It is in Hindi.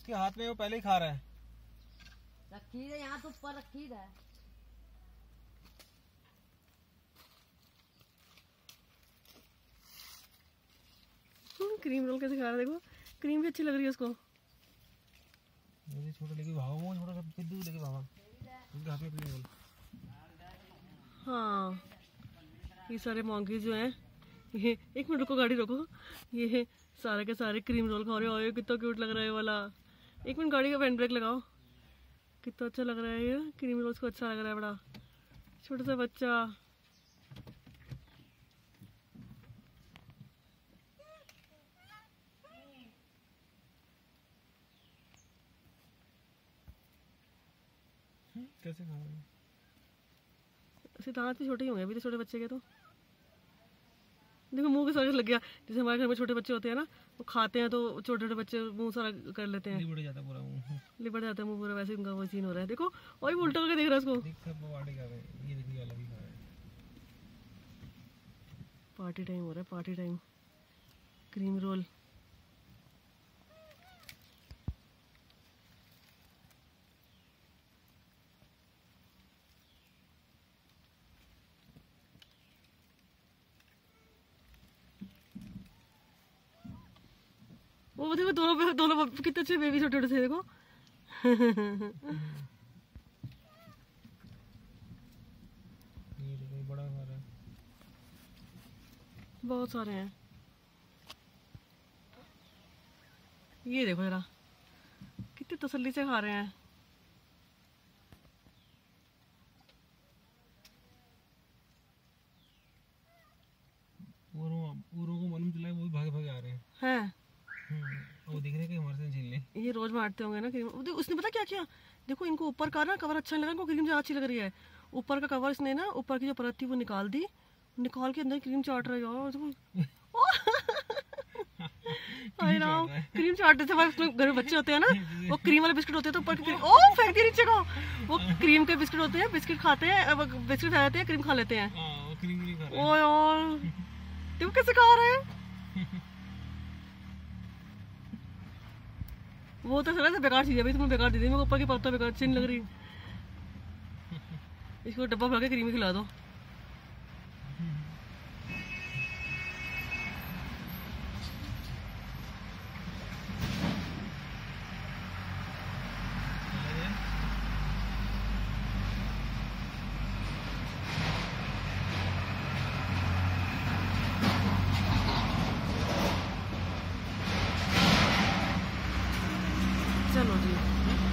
उसके हाथ में वो पहले ही खा रहा है। रखी है यहाँ तो ऊपर रखी है। क्रीम रोल कैसे खा रहा है देखो, क्रीम भी अच्छी लग रही है उसको। मुझे छोटा लेके भागो, वो छोटा सा पिद्दू लेके भागा, उनके हाथ में क्रीम रोल। हाँ ये सारे मॉन्कीज जो हैं, ये एक मिनट रुको, गाड़ी रोको, ये सारे के सारे क्रीम रोल खा रहे हो। कितना क्यूट लग रहा है ये वाला। एक मिनट गाड़ी का हैंड ब्रेक लगाओ। कितना अच्छा लग रहा है ये क्रीम रोल्स को, अच्छा लग रहा है बड़ा छोटा सा बच्चा। कैसे खा रहा है? ऐसे दांत भी छोटे ही होंगे अभी तो छोटे बच्चे के। तो देखो मुंह के सारे लग गया, जैसे हमारे घर में छोटे बच्चे होते हैं ना, वो खाते हैं तो छोटे छोटे बच्चे मुंह सारा कर लेते हैं, लिपट जाता पूरा मुंह, लिपट जाता है मुंह पूरा। वैसे उनका वो सीन हो रहा है देखो, और उल्टा करके देख रहा है उसको। ये देखिए वाला भी खा रहा है। पार्टी टाइम हो रहा है, पार्टी टाइम। क्रीम रोल वो देखो, दोनों कितने अच्छे बेबी छोटे छोटे थे देखो। ये देखो बड़ा खा रहा है। बहुत सारे हैं, ये देखो जरा कितनी तसल्ली से खा रहे हैं। औरों को मालूम चला, वो भी भागे भागे आ रहे हैं। वो देख रहे हैं कि हमारे से छीन ले। ये रोज बांटते होंगे ना क्रीम। उसने पता क्या किया, देखो इनको ऊपर का ना कवर अच्छा नहीं लगा, इनको क्रीम ज्यादा अच्छी लग रही है। ऊपर का कवर इसने ना, ऊपर की जो परत थी वो निकाल दी, निकाल के अंदर क्रीम चाट रहा है यार। क्रीम चाटते थे भाई, घर में बच्चे होते हैं ना, वो क्रीम वाले बिस्किट होते हैं तो ऊपर की ओ फेंक दिया नीचे को। वो क्रीम के बिस्किट होते हैं, बिस्किट खाते हैं, बिस्किट खा जाते हैं, क्रीम खा लेते हैं। ओ यार देखो कैसे खा रहे हैं। वो तो सर बेकार चीज है भाई, तुमने बेकार दी थी मेरे को, ऊपर की परत बेकार अच्छी नहीं लग रही। इसको डब्बा भर के क्रीम खिला दो। चलो जी।